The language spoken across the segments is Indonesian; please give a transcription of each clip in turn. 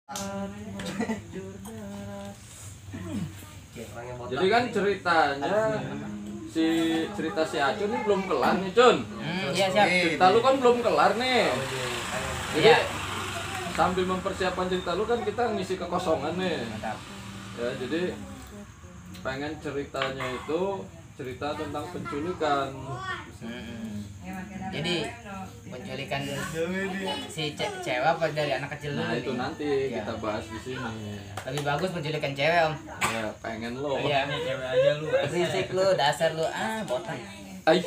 Jadi kan ceritanya cerita si Acun ini belum kelar nih, Cun. Iya, siap. Cerita lu kan belum kelar nih. Jadi Iya. sambil mempersiapkan cerita lu kan kita ngisi kekosongan nih. Mantap. Ya, jadi pengen ceritanya itu cerita tentang penculikan. Jadi penculikan si cewek apa dari anak kecil dulu Nah, itu nih? nanti Ya. kita bahas di sini. Lebih bagus penculikan cewek, Om. Ya, pengen lo. Iya, Cewek aja lu. berisik lu, dasar lu, botak. Ay.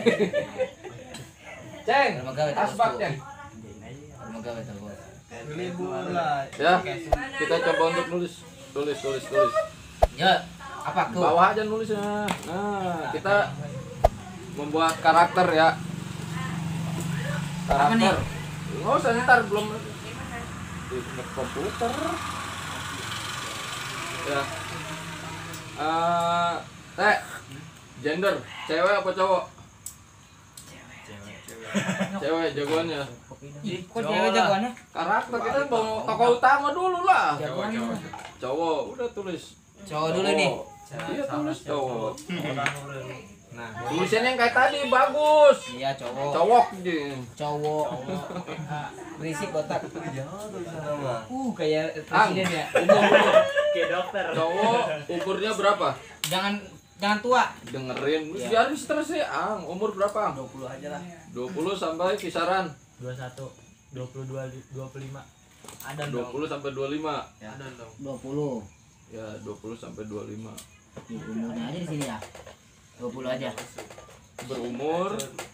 Ceng, Bermegawe terus asbak, tuh. Ceng. Bermegawe terus. Liburan. Ya, kita coba untuk tulis. Yo, apa aku? Bawah aja nulisnya. Nah, kita membuat karakter ya. Apa nih? Nggak usah, ntar belum di komputer. Ya. Gender, cewek apa cowok? Cewek jagoannya. Kok cewek jagoannya? Karakter kita mau tokoh utama dulu lah. Jagoannya. Cowok, udah tulis. Cowok dulu nih. Iya, tulis cowok. Nah, Tulisannya yang kayak tadi bagus. Iya, cowok. Cowok dia. Cowok. Berisik botak. sama. Kayak presiden ya. Kayak dokter. Cowok umurnya berapa? Jangan tua. Dengerin, Iya. biar terus sih, Ang. Umur berapa, Ang? 20 aja lah. 20 sampai kisaran 21, 22, 25. Ada 20 sampai 25. Ya. Ada dong. 20. Ya, 20 sampai 25. Umurnya aja di sini ya. 20 aja. Berumur.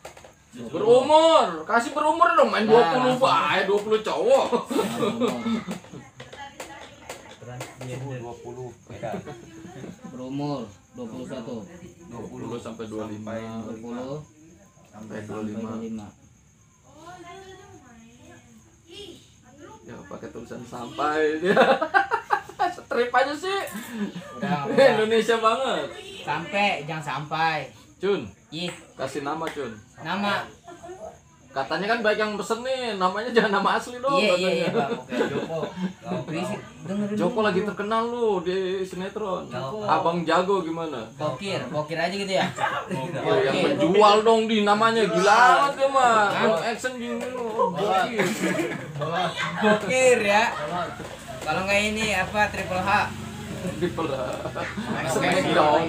Kasih berumur dong, main 20 bae, 20 cowok. Transgender 20. Berumur 21. 20 sampai 25. 20 Sampai sampai 25. 25. Ya, pakai tulisan sampai dia. Strip aja sih. Udah. Indonesia banget. Sampai, jangan sampai. Cun, Ih, kasih nama, Cun. nama. Katanya kan baik yang pesen nih, namanya jangan nama asli dong. Iya, katanya. Bang. Oke, Joko. Berisik. Dengerin Joko dulu. lagi terkenal lu di sinetron. Joko. Abang Jago gimana? Bokir aja gitu ya. Oh, yang menjual dong di namanya gila amat dia mah. Kalau action gini lu. Bokir. Bokir ya. Kalau nggak ini apa Triple H. Triple H. Oke. Smackdown.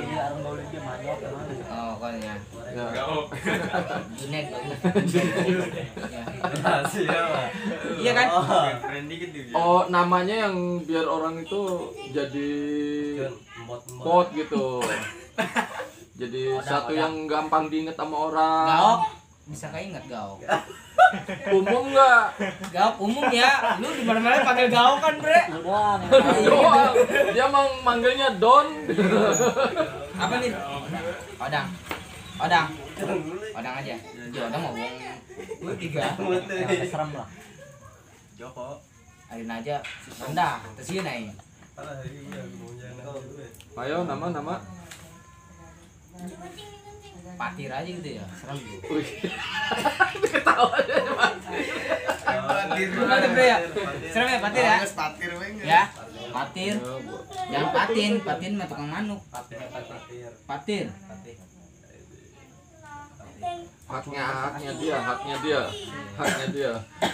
Oh, pokoknya. Ya. Junet bagus. Ya. Iya kan? Keren dikit juga. Oh, namanya yang biar orang itu jadi quote gitu. Jadi satu yang gampang diinget sama orang. Gaok. Bisa keinget gaok. Umum nggak? Gaok umum ya. Lu di mana-mana panggil gaok kan, Bre? Doang. Dia manggilnya Don. Apa nih? Odang aja. Odang mau ngomong 3. Serem lah. Joko. Arin aja rendah, tersiun aja. Ayo nama. Patir aja gitu ya, serem gitu. Wih. Ketawa aja Gimana Bre ya? Serem ya patir ya? Patir Ya, patir. Jangan patin mah tukang manuk. Patir. Haknya dia.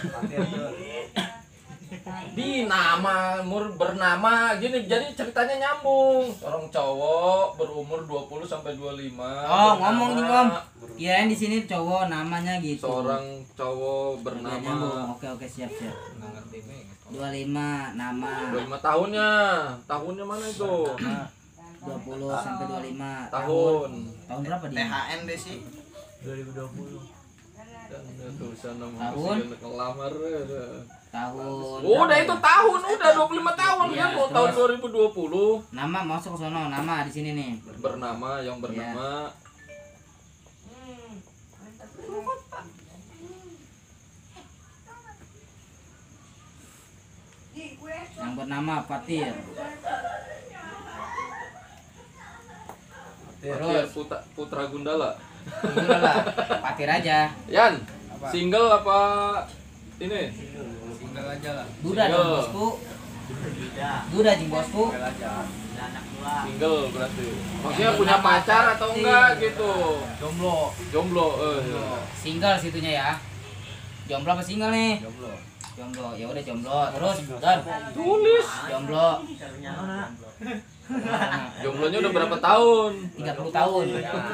Di nama bernama gini, jadi ceritanya nyambung. Seorang cowok berumur 20 sampai 25. Oh, ngomong nih, Om. Kirain di sini cowok namanya gitu. Seorang cowok Nyambung. bernama. Oke, siap. 25 nama. 25 tahunnya. Tahunnya mana itu? 20 sampai 25 Tahun. Tahun berapa dia? THN deh sih. 2020. Tulisan Tahun? ngelamar. Tahun. Udah itu tahun, udah 25 tahun Iya, kan mau terus? tahun 2020. Nama masuk ke sono, nama di sini nih. Bernama Yang bernama Patir. Terus Putra Gundala. Udah lah, Patir aja. Yan, single apa ini? Single aja lah. Duda dong bosku. Duda jing bosku. Single berarti. Maksudnya punya pacar atau enggak gitu? Jomblo. Jomblo. Single situnya ya. Jomblo apa single nih? Jomblo. Jomblo. Ya udah jomblo. Terus dan Tulis. jomblo. Jomblonya udah berapa tahun? 30 tahun.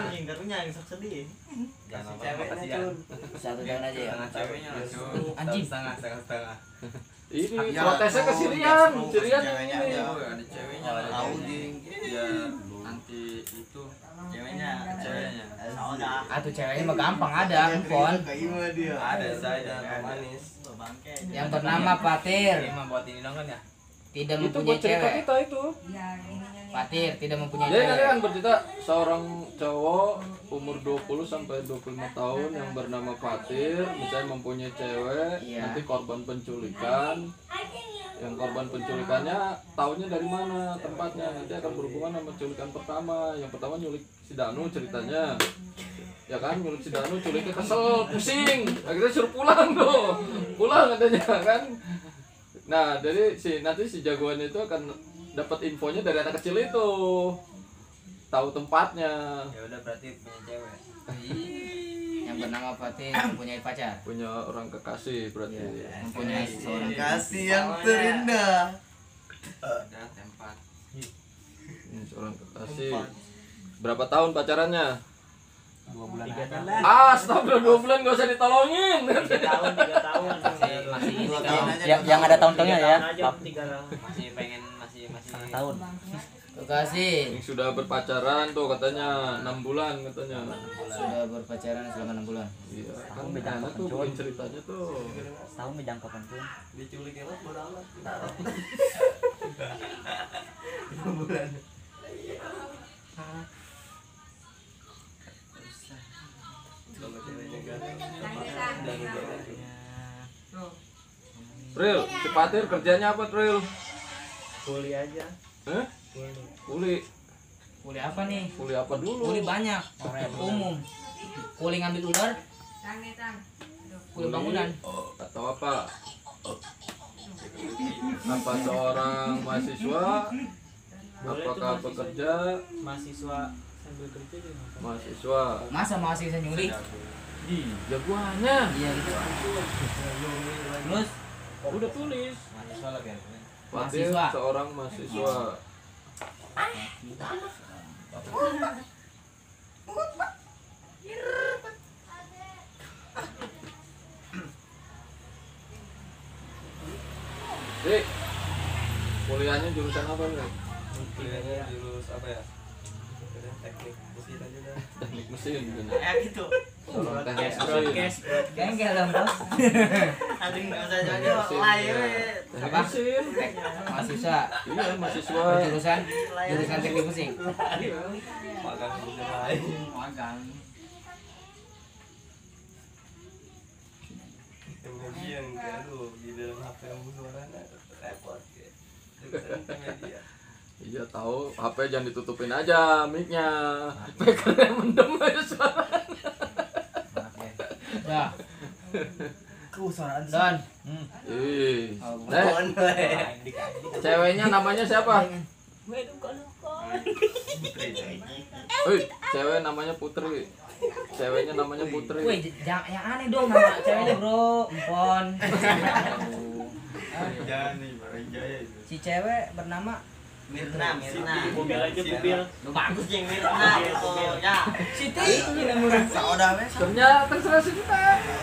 Satu tahun aja ya. Ceweknya Anjing. setengah. Ini protesnya ke Sirian. Sirian ini. Ada ceweknya. Tahu biar nanti itu ceweknya. Atuh ceweknya mah gampang ada, empon. Ada saya manis. Yang bernama Patir. Ini mah buat ini dong kan ya. Tidak Itu mempunyai buat cerita cewek. kita itu. Patir tidak mempunyai Jadi nanti cewek. kan bercerita seorang cowok umur 20 sampai 25 tahun yang bernama Fatir, misalnya mempunyai cewek, Iya. nanti korban penculikan. Yang korban penculikannya taunya dari mana tempatnya, nanti akan berhubungan sama culikan pertama. Yang pertama nyulik si Danu ceritanya. Ya kan, nyulik si Danu, culiknya kesel, pusing. Akhirnya suruh pulang tuh. Pulang katanya kan. Nah, jadi nanti si jagoan itu akan dapat infonya dari anak kecil itu, tahu tempatnya, Ya udah berarti punya cewek. Yang bernama Patir mempunyai pacar. punya orang kekasih berarti. Mempunyai seorang Kasih yang terindah. Ada tempat. Ini seorang kekasih. Berapa tahun pacarannya? 2 bulan. Astagfirullah, 2 bulan gak usah ditolongin. 3 tahun. masih ini Dua kau. tahun aja. Yang ada tahun-tahunnya ya. Masih pengen masih Setengah tahun. Kekasih Yang sudah berpacaran tuh katanya 6 bulan katanya. sudah berpacaran selama 6 bulan. Iya, kan Kamu beda enak tuh kapan, bikin ceritanya tuh. Setahun bejang kapan pun. diculik ya lah bodo amat. Kalau ceweknya Ril, si Fatir kerjanya apa, Ril? Kuliah aja. Hah? Kuli. Kuli apa nih? Kuli apa dulu? Kuli banyak. Umum. Kuli ngambil ular. Kuli bangunan. Atau apa? Apa seorang mahasiswa? Apakah pekerja? Mahasiswa sambil kerja juga. Mahasiswa. Masa mahasiswa nyulik? Jagoannya. Iya gitu. Terus Udah tulis. mahasiswa lah biar keren. Fatir Mahasiswa. seorang mahasiswa. Dik, kuliahnya jurusan apa nih? Kuliahnya jurus apa ya? Udah teknik mesin aja dah. Teknik mesin. Gitu. Seorang teknik mesin. Broadcast. gengkel dong bos. Nanti nggak usah jadi lain. Teknik Apa? mesin. Mahasiswa. Iya, mahasiswa. Jurusan teknik mesin. Magang jurusan lain. Magang. Kemudian aduh di dalam HP yang suaranya repot ya. Jurusan media. Iya tahu, HP jangan ditutupin aja mic-nya. Speakernya mendem aja suara. Dah. Kesuaraan Don. Ih. Oh, Nek, ceweknya namanya siapa? Wih, cewek namanya Putri. Ceweknya namanya Putri. Wih, jangan yang aneh dong nama ceweknya bro, empon. Jangan nih, Jaya itu. Si cewek bernama Mirna. Mobil aja mobil. bagus. Yang Mirna itu ya. Siti ini namanya. Saudah wes. Ternyata terserah si kita.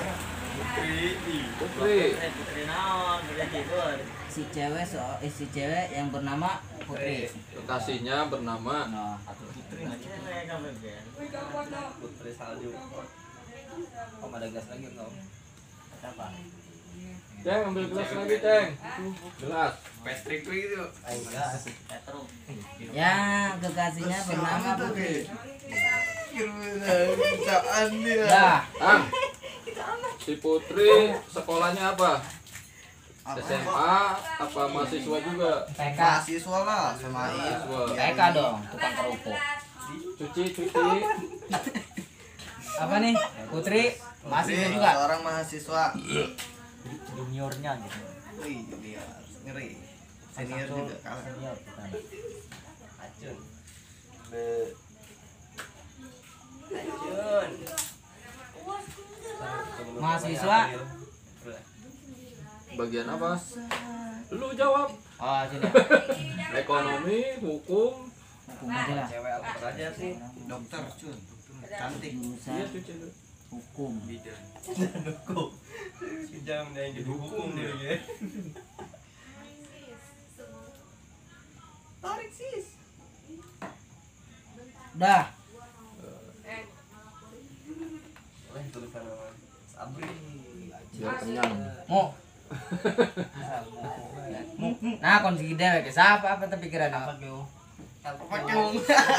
Putri. Putri naon, boleh tidur. Si cewek yang bernama Putri. Kekasihnya bernama Nah, Cewek kamu Ben. Putri salju. Om ada gas lagi enggak om? apa? Ceng, ambil gelas lagi, Ceng. Gelas. Pastrik tuh itu. Gas. Petruk. Ya, kekasihnya bernama Putri. Bacaan dia. Dah, Ang. Si Putri sekolahnya apa? SMA apa mahasiswa juga? TK. Mahasiswa lah sama Mahasiswa. TK dong, tukang kerupuk. Cuci. Apa nih? Putri mahasiswa juga. Seorang mahasiswa. Juniornya gitu. Wih, junior ngeri. Senior juga kalah. Senior kita. Acun. Acun. Mahasiswa. Bagian apa? Lu jawab. Oh, sini. Ekonomi, hukum. Hukum aja lah. Cewek apa aja sih? Dokter, Cun. Cantik. Iya Jurusan cuci lu. hukum. Hukum. Si jam yang jadi hukum dia ya. Tarik sis. Udah. Oleh tulisan nama Sabri. Biar kenyang. Mau. Nah, kon si gede ke siapa apa pikiran apa kyo? Apa kau?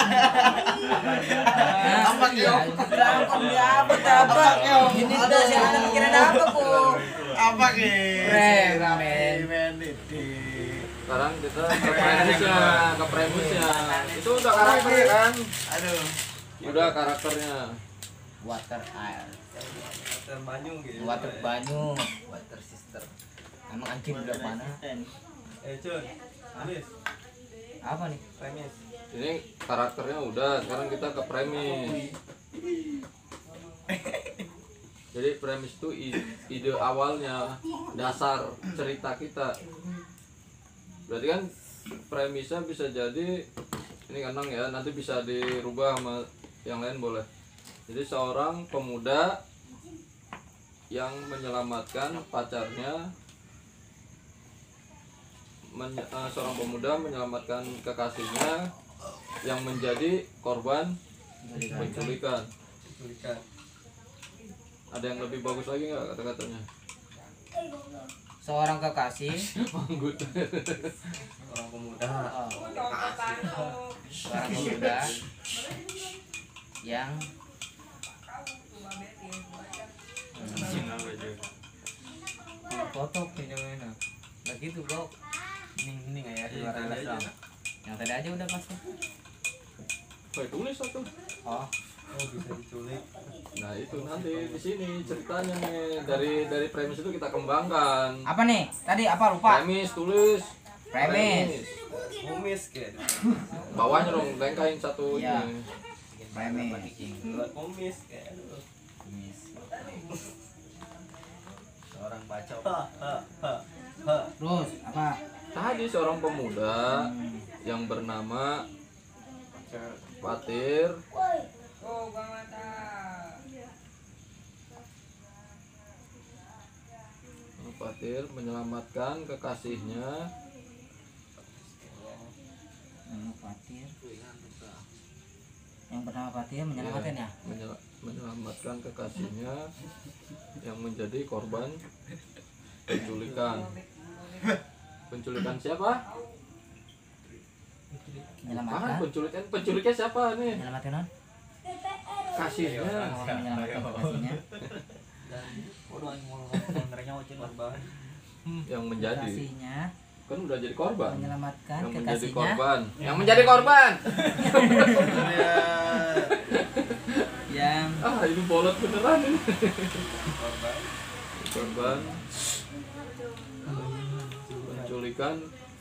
Apa kyo? Kon dia apa kyo? Ini udah sih ada pikiran apa kok? Apa ke? Premen. Sekarang kita ke premisnya. Itu udah karakternya kan? Aduh. Udah karakternya. Water air. Water banyu gitu. Water banyu, water sister. Emang anjing udah mana? Cun. Tulis. Apa nih? Premis. Ini karakternya udah, sekarang kita ke premis. Jadi premis itu ide awalnya, dasar cerita kita. Berarti kan premisnya bisa jadi ini kenang ya, nanti bisa dirubah sama yang lain boleh. Jadi seorang pemuda yang menyelamatkan pacarnya, seorang pemuda menyelamatkan kekasihnya yang menjadi korban penculikan. Tulikan. Ada yang lebih bagus lagi nggak kata-katanya? Seorang kekasih, Manggut. Orang pemuda. seorang pemuda yang foto videonya. Nah gitu bro. Ini ya Iya, tadi aja. Yang tadi aja udah pasti. Baik, tulis satu. Oh, Oh bisa diculik. Nah itu nanti di sini ceritanya nih dari premis itu kita kembangkan. apa nih? Tadi apa lupa? Premis tulis. Premis. Kumis kayak. Bawahnya dong lengkain satu Iya. ini. Premis. Buat kumis kayak. Aduh. Seorang bacot. Ha. Terus apa? Tadi seorang pemuda yang bernama Fatir menyelamatkan kekasihnya Fatir. Yang bernama Fatir menyelamatkan ya? menyelamatkan kekasihnya yang menjadi korban penculikan. Penculikan siapa? Menyelamatkan. Penculiknya siapa nih? Menyelamatkan non? Kasihnya. Oh, menyelamatkan kekasihnya. Yang menjadi. Kekasihnya Kan udah jadi korban. menyelamatkan Yang menjadi kekasihnya. korban. Yang menjadi korban. Yang Ini bolot beneran ini. Korban penculikan.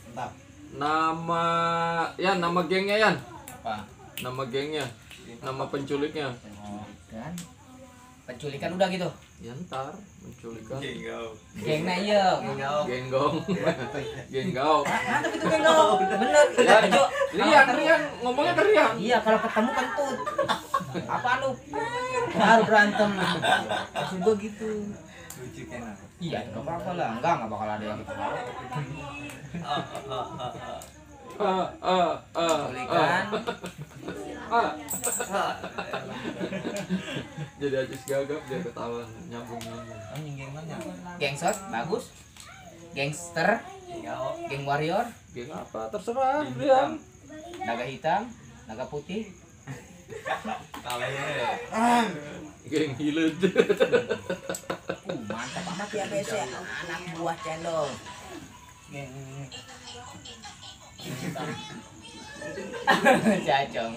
Nama gengnya Yan. apa? Nama gengnya. Nama penculiknya. Kan penculikan udah gitu. Ya ntar penculikan. Gengnya iya. Genggong. Genggau. Mantap itu genggong. Bener. Rian, Rian ngomongnya ke Rian. Iya kalau ketemu kentut. Apa lu? Baru berantem. Maksud gua gitu. Lucu kan. Iya, enggak apa-apa lah. Enggak bakal ada yang ketawa. Penculikan. Jadi Ajis gagap dia ketawa nyambung. Gangster bagus. Gangster, geng warrior, Geng apa? Terserah Rian. naga hitam, naga putih. Kalanya. Geng hilet. Mantap amat ya BC, anak buah cendol. Geng Cacong.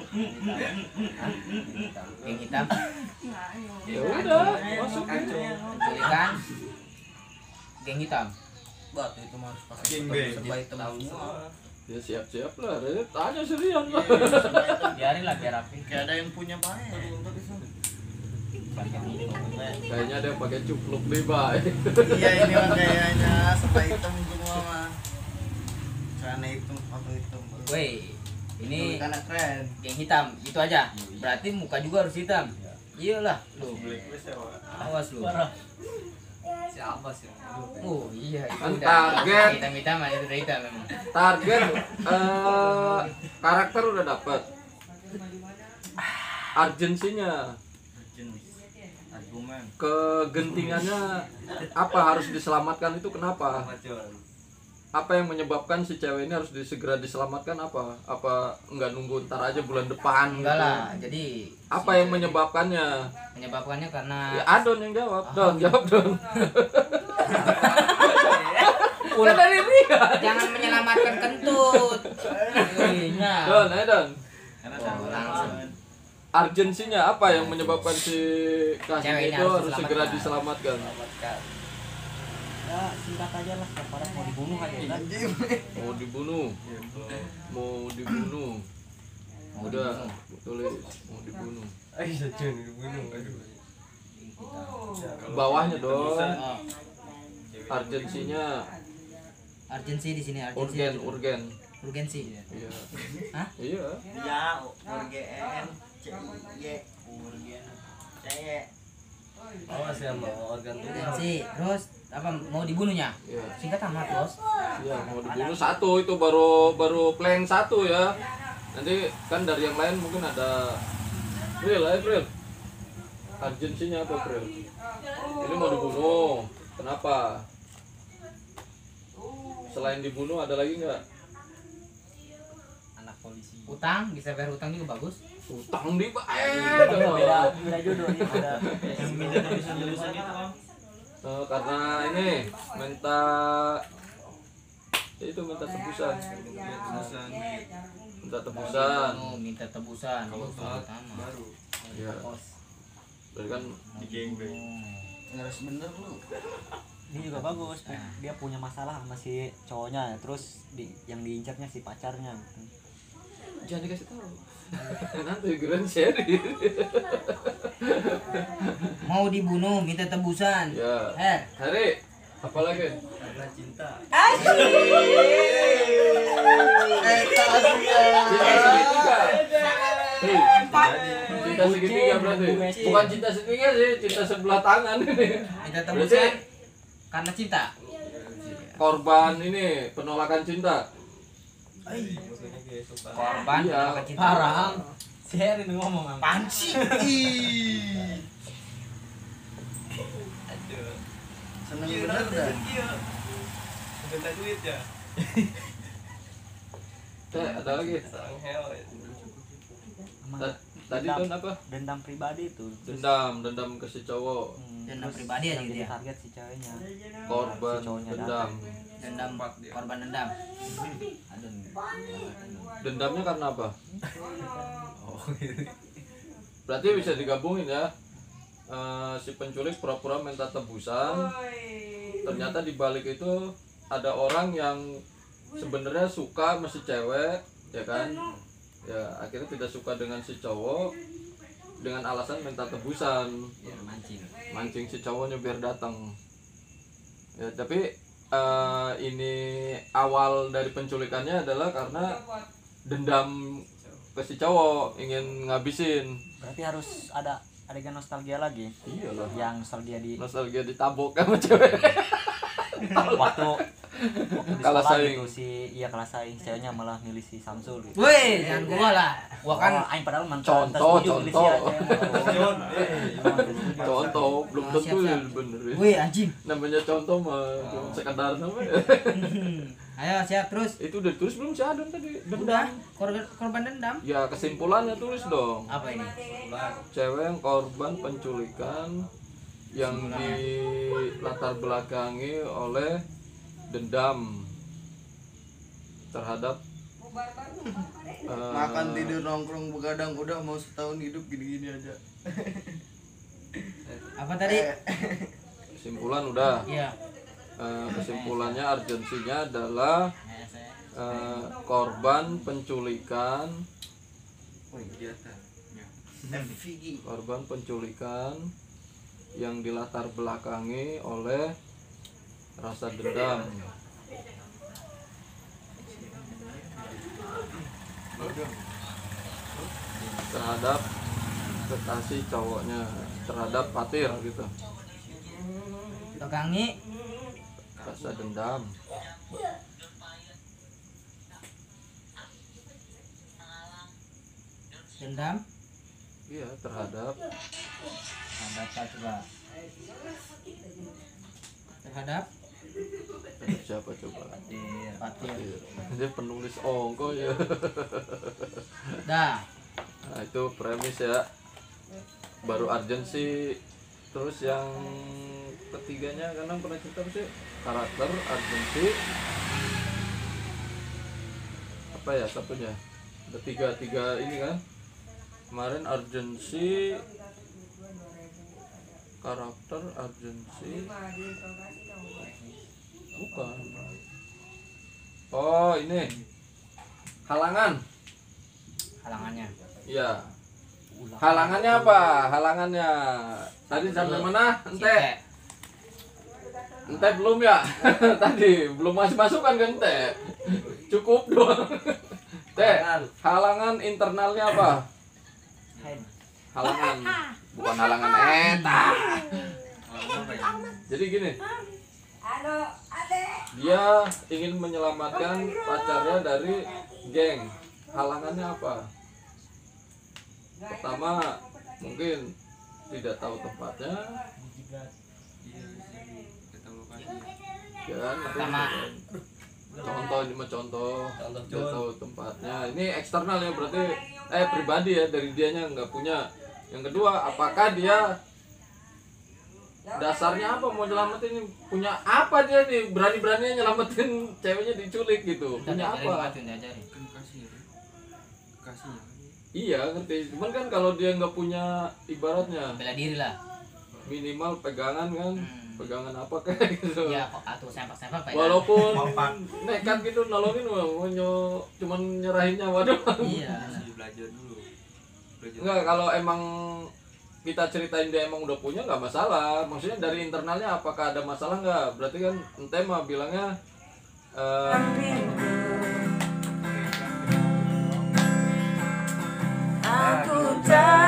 Geng hitam, Ya udah, masuk penculikan. Geng hitam. Batu itu mah harus pakai King serba hitam tahu semua. Ya siap-siap lah, tanya serian lah. Biarin lah biar rapi. Kayak ada yang punya pakai. Kayaknya ada yang pakai cupluk nih, Bay. Iya ini mah kayaknya serba hitam semua mah. Celana hitam, sepatu hitam. Woi, ini Karena keren. geng hitam, itu aja. Berarti muka juga harus hitam. Iyalah, lu. Blacklist ya, Pak. Awas lu. Siapa sih? Oh iya, itu Kan udah target. hitam-hitam aja udah hitam memang. Target karakter udah dapat. Urgensinya, Argumen. kegentingannya apa harus diselamatkan itu kenapa? Apa, Jon? Apa yang menyebabkan si cewek ini harus segera diselamatkan apa? Apa nggak nunggu ntar aja bulan depan? Enggak gitu? lah, jadi Apa yang menyebabkannya? menyebabkannya karena Ya Adon yang jawab. Don, jawab Don. Udah dari dia. jangan menyelamatkan kentut. Iya. Don, ayo Don. Oh, langsung. Urgensinya apa yang menyebabkan si kasih Cewek ini itu harus harus segera diselamatkan. diselamatkan? Ya singkat aja lah, daripada mau dibunuh aja kan. Mau dibunuh. Mau dibunuh. Udah, tulis mau dibunuh. Ayo, Jon, dibunuh. Aduh. Bawahnya dong. Oh, Urgensinya urgensi di sini urgen, urgensi. urgen. Urgensi. Iya. Hah? Iya. Ya, urgen. Urgen. Awas ya sama organ tubuh. Urgensi. Terus apa mau dibunuhnya? Iya. Singkat amat, Bos. Iya, mau dibunuh satu itu baru plank satu ya. Nanti kan dari yang lain mungkin ada April, April. Urgensinya apa, April? Ini mau dibunuh. Kenapa? Selain dibunuh ada lagi nggak? Anak polisi. Utang, bisa bayar utang juga bagus. Utang di Beda jodohnya ada. Yang minta tulisan-tulisan itu Bang. karena ini minta ya itu minta tebusan. Minta tebusan. Oh, minta tebusan. Itu utama. Baru. Iya. Berarti kan Di gangbang. Harus bener lu. Ini juga bagus, dia punya masalah sama si cowoknya, terus yang diincarnya si pacarnya. jangan dikasih tahu. Nanti grand seri. Mau dibunuh, minta tebusan. Ya. Hari apa lagi? Karena cinta. Cinta segitiga. Cinta segitiga berarti. Bukan cinta segitiga sih, cinta sebelah tangan ini. Minta tebusan karena cinta. Korban ini penolakan cinta. Maksudnya kayak suka. Korban Iya. penolakan cinta. Parah. Si Herin ngomong apa? Panci. Aduh. Seneng Iya, bener dah. iya. Minta duit ya. Ada lagi. Sarang heo. Tadi Don apa? Dendam pribadi itu. Dendam ke si cowok. Dendam Terus pribadi aja yang gitu jadi ya? target si ceweknya. Korban Si cowoknya dendam. Dendam, korban dendam. Aduh. Dendamnya karena apa? Oh, gitu. Berarti bisa digabungin ya. Si penculik pura-pura minta tebusan. Ternyata di balik itu ada orang yang sebenarnya suka sama si cewek, ya kan? Ya akhirnya tidak suka dengan si cowok dengan alasan minta tebusan, Ya, mancing si cowoknya biar datang. Ya tapi ini awal dari penculikannya adalah karena dendam ke si cowok, ingin ngabisin. Berarti harus ada adegan nostalgia lagi. Iyalah. Yang nostalgia di Nostalgia ditabok sama cewek. waktu di Kalah sekolah saing. gitu kalah saing, ceweknya malah milih si Samsul gitu. Woi, jangan gua lah. Gua kan Aing padahal Contoh. milih si aja. Jon, Contoh belum Oh, tentu siap. bener. woi anjing. Namanya contoh mah cuma sekedar namanya. Ayo siap terus. Itu udah tulis belum si Adon tadi? Udah, korban dendam. Ya kesimpulannya tulis dong. Apa ini? Cewek yang korban penculikan yang dilatar belakangi oleh dendam terhadap Makan tidur nongkrong begadang udah mau setahun hidup gini-gini aja. Apa tadi? kesimpulan udah. Iya. kesimpulannya urgensinya adalah korban penculikan yang dilatar belakangi oleh rasa dendam terhadap kekasih cowoknya, terhadap Fatir gitu. Tegangi Rasa dendam. dendam Iya, terhadap baca coba terhadap siapa coba? Fatir. Dia penulis ongko ya. Dah. Nah, itu premis ya. Baru urgensi. Terus yang ketiganya karena pernah cerita apa sih? Karakter, urgensi. Apa ya satunya? Ada tiga ini kan. Kemarin urgensi, karakter, urgensi. Bukan. Oh, ini. Halangannya. Iya. Halangannya apa? Halangannya. Tadi sampai mana? Ente belum ya? Tadi belum masukan kan ente? Cukup doang. Halangan internalnya apa? Halangan. Bukan halangan eta. Jadi gini. Dia ingin menyelamatkan pacarnya dari geng. Halangannya apa? Pertama, mungkin tidak tahu tempatnya. Ya kan? Pertama. Contoh ini mah contoh. Tidak tahu tempatnya. Ini eksternal ya berarti pribadi ya, dari dianya nggak punya. Yang kedua, apakah dia dasarnya apa mau nyelamatin ini, punya apa dia nih berani-beraninya nyelamatin ceweknya diculik gitu, punya apa? Iya ngerti, cuman kan kalau dia nggak punya ibaratnya Bela diri lah. minimal pegangan kan, pegangan apa kayak gitu. Iya, kok atuh sempak-sempak Walaupun nekat gitu nolongin cuman nyerahin nyawa doang. Iya. belajar dulu. Enggak, kalau emang kita ceritain dia emang udah punya nggak masalah. Maksudnya dari internalnya apakah ada masalah nggak? Berarti kan ente mah bilangnya Aku tak